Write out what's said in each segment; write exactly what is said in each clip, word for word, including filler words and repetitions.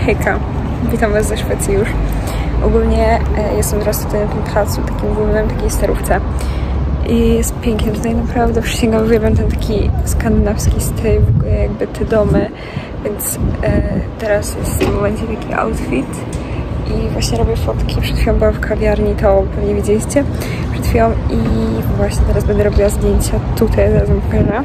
Hejka, witam was ze Szwecji już. Ogólnie e, jestem teraz tutaj na tym placu, takim głównym, takiej starówce. I jest pięknie tutaj, naprawdę przysięgam, uwielbiam ten taki skandynawski styl, jakby te domy. Więc e, teraz jest w tym momencie taki outfit. I właśnie robię fotki. Przed chwilą byłam w kawiarni, to pewnie widzieliście przed chwilą. I właśnie teraz będę robiła zdjęcia tutaj, zaraz wam pokażę.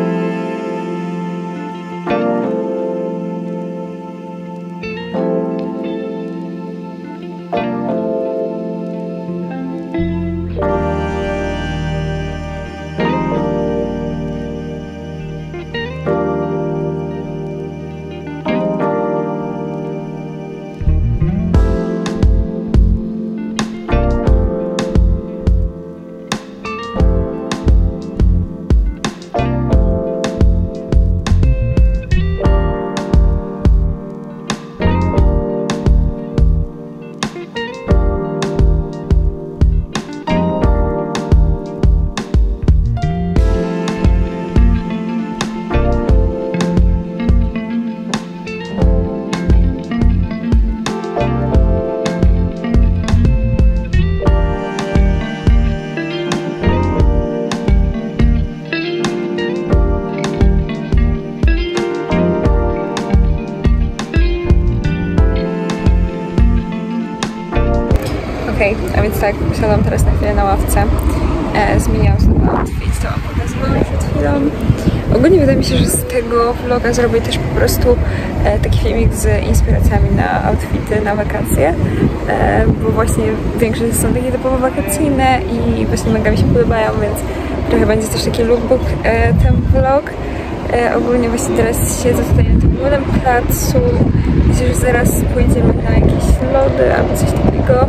Okej, okay, a więc tak, usiadłam teraz na chwilę na ławce, e, zmieniałam sobie outfit, to wam pokazywałam przed chwilą. Ogólnie wydaje mi się, że z tego vloga zrobię też po prostu e, taki filmik z inspiracjami na outfity, na wakacje, e, bo właśnie większość są takie typowo wakacyjne i właśnie mega mi się podobają, więc trochę będzie też taki lookbook e, ten vlog. E, ogólnie właśnie teraz siedzę tutaj na tym młodym placu, myślę, że zaraz pójdziemy na jakieś lody albo coś takiego.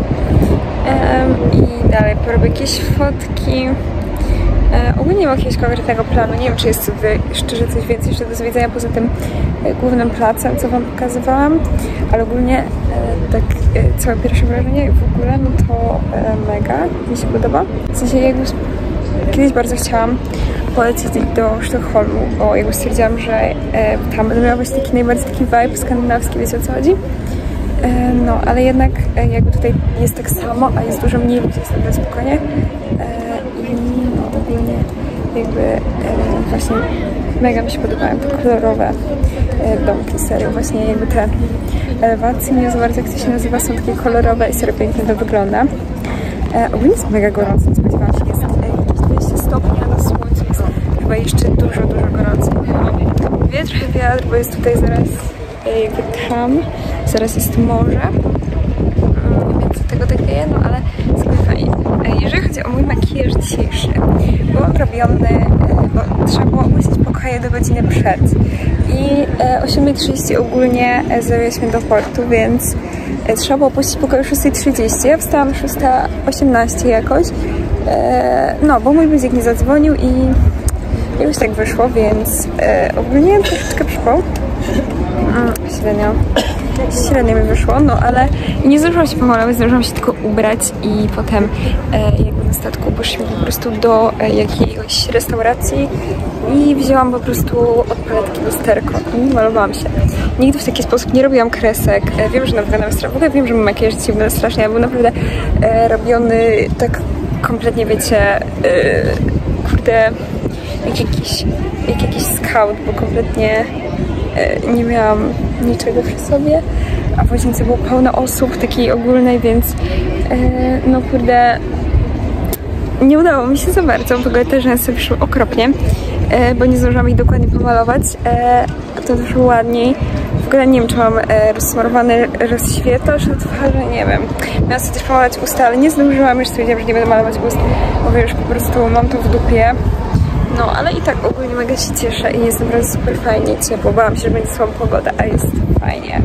Um, I dalej porobię jakieś fotki. E, ogólnie nie mam jakiegoś konkretnego planu, nie wiem, czy jest szczerze coś więcej jeszcze do zwiedzenia poza tym e, głównym placem, co wam pokazywałam, ale ogólnie e, tak e, całe pierwsze wrażenie w ogóle, no to e, mega mi się podoba. W sensie jakby kiedyś bardzo chciałam polecieć do Sztokholmu, bo jakby stwierdziłam, że e, tam będę miała właśnie taki najbardziej taki vibe skandynawski, wiecie o co chodzi? No, ale jednak jakby tutaj jest tak samo, a jest dużo mniej ludzi, jest naprawdę spokojnie. I no, ogólnie jakby właśnie mega mi się podobają te kolorowe domki, serio. Właśnie jakby te elewacje, nie za bardzo jak to się nazywa, są takie kolorowe i serio pięknie to wygląda. Ogólnie jest mega gorąco, nie spodziewałam się, jest jakieś dwieście stopni, a na słońcu jest chyba jeszcze dużo, dużo gorąco. Wie trochę wiatr, bo jest tutaj zaraz jakby tam, zaraz jest morze, więc tego tak wieje, no ale sobie fajnie. Jeżeli chodzi o mój makijaż dzisiejszy, był on robiony, bo trzeba było opuścić pokoje do godziny przed i o siódmej trzydzieści ogólnie zawieliśmy do portu, więc trzeba było opuścić pokoje o szóstej trzydzieści. Ja wstałam o szósta osiemnaście jakoś, no bo mój budzik nie zadzwonił i jakoś tak wyszło, więc ogólnie troszeczkę przypał. Średnio, średnio mi wyszło, no ale nie zdążyłam się pomalować, zdążyłam się tylko ubrać i potem e, jakby na statku poszliśmy po prostu do e, jakiejś restauracji i wzięłam po prostu od paletki lusterko i malowałam się. Nigdy w taki sposób nie robiłam kresek. E, wiem, że wyglądam strasznie, w ogóle wiem, że mój makijaż dzisiaj wygląda strasznie, ale był naprawdę e, robiony tak kompletnie, wiecie, e, kurde, jak jakiś, jak jakiś scout, bo kompletnie nie miałam niczego przy sobie, a w łazience było pełno osób takiej ogólnej, więc no kurde, nie udało mi się za bardzo. W ogóle te rzęsy wyszły okropnie, bo nie zdążyłam ich dokładnie pomalować, a to wyszło ładniej. W ogóle nie wiem, czy mam rozsmarowany rozświetlacz na twarzy, nie wiem. Miałam sobie też pomalować usta, ale nie zdążyłam, już stwierdziłam, że nie będę malować ust, bo już po prostu mam to w dupie. No, ale i tak ogólnie mega się cieszę i jest naprawdę super fajnie, ciepło. Bałam się, że będzie słaba pogoda, a jest fajnie.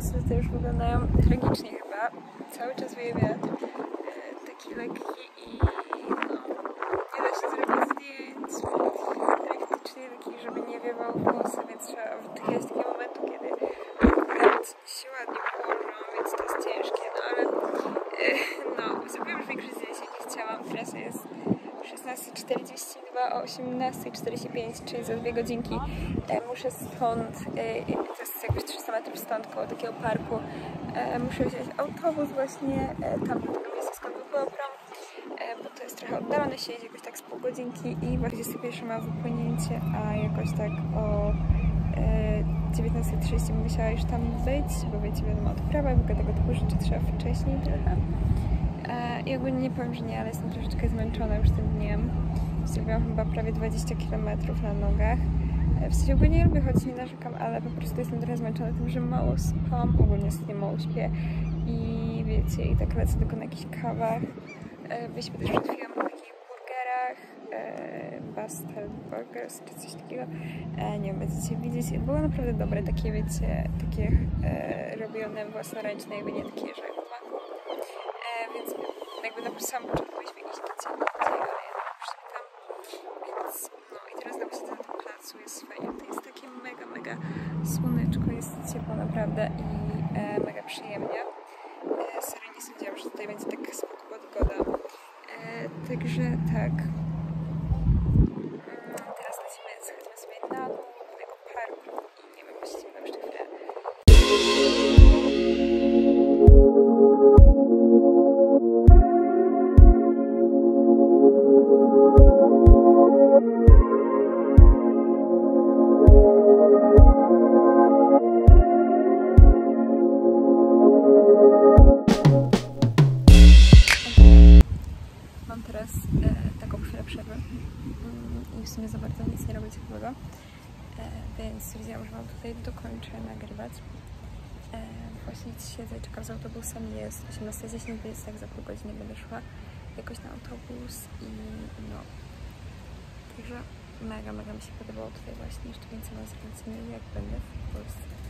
Czasy tutaj już wyglądają tragicznie chyba. Cały czas wieje wiatr. Taki lekki i no, nie da się zrobić zdjęć. Praktycznie taki, żeby nie wiewał włosy, więc trzeba wytykać takiego momentu, kiedy nawet się ładnie położą, więc to jest ciężkie, no ale no, zrobiłam już większe zdjęcie, jakie chciałam. Teraz jest szesnasta czterdzieści dwa, o osiemnasta czterdzieści pięć, czyli za dwie godzinki e, muszę stąd, e, to jest jakoś trzysta metrów stąd, koło takiego parku, e, muszę wziąć autobus właśnie e, tam do tego miejsca, skąd wypłynął prom, e, bo to jest trochę oddalone, się jedzie jakoś tak z pół godzinki i właśnie dwudziesta pierwsza ma wypłynięcie, a jakoś tak o e, dziewiętnasta trzydzieści musiała już tam być, bo wiecie, wiadomo, odprawa i w ogóle tego typu rzeczy trzeba wcześniej trochę. I ogólnie nie powiem, że nie, ale jestem troszeczkę zmęczona już tym dniem. Zrobiłam chyba prawie dwadzieścia kilometrów na nogach. W sensie ogólnie nie lubię chodzić, nie narzekam, ale po prostu jestem trochę zmęczona tym, że mało spam. Ogólnie nie mało śpię. I wiecie, i tak lecę tylko na jakichś kawach. Byliśmy też przed chwilą na takich burgerach. Bastard Burgers czy coś takiego. Nie wiem, będziecie widzieć. Było naprawdę dobre, takie wiecie, takie robione własnoręcznie, jakby nie takie, że więc jakby na samym początku byliśmy iść gdzie indziej, ale jednak poszliśmy tam, więc no i teraz na posiedzeniu na tym placu jest fajnie, to jest takie mega, mega słoneczko, jest ciepło naprawdę i e, mega przyjemnie. E, serio nie sądziłam, że tutaj będzie tak spoko pogoda, e, także tak. E, teraz lecimy, schodzimy sobie na dół do tego parku i nie wiem, posiedzimy tam jeszcze chwilę. Mam teraz e, taką chwilę przerwy mm, i w sumie za bardzo nic nie robię ciekawego, e, więc stwierdziłam, że mam tutaj dokończę nagrywać. E, właśnie siedzę, czekam z autobusem, jest osiemnasta dziesięć, więc tak za pół godziny będę szła jakoś na autobus i no, także mega, mega mi się podobało tutaj właśnie, jeszcze więcej mam z jak będę w Polsce.